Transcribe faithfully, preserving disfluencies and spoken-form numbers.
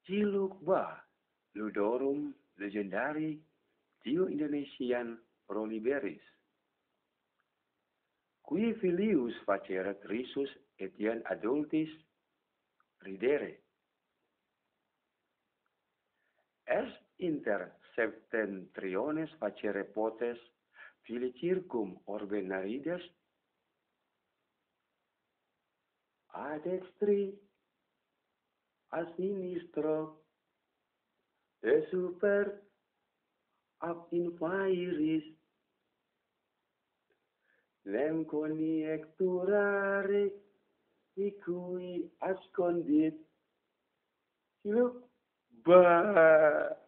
Ciluk ba, Ludorum legendari Dio Indonesian proliberis. Qui filius faceret risus etiam adultis ridere. Est inter septentriones facere potes filicircum orbe narides, a dextri, a sinistro, de super ab infairis, lem conjecturare, di cui ascondit, ciluk ba.